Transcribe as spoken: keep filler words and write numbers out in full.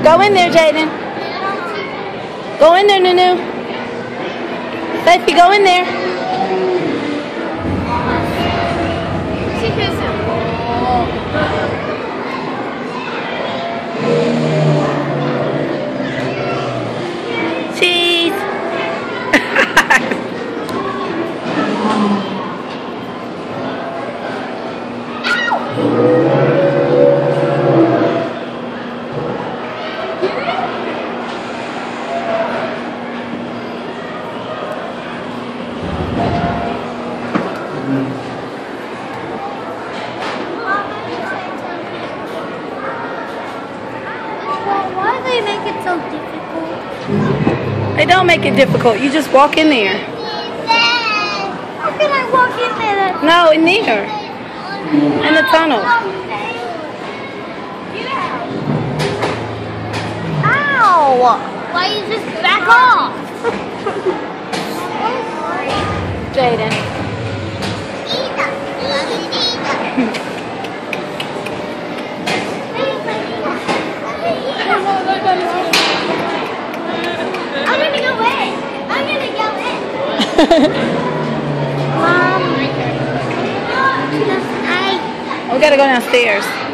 Go in there, Jaden. Go in there, Nunu. Sophie, go in there. Cheese. Why do they make it so difficult? They don't make it difficult. You just walk in there. How can I walk in there? No, in there. In the tunnel. Ow! Why you just back off? Jaden. I'm gonna go in. I'm gonna go in. Mom. I. We gotta go downstairs.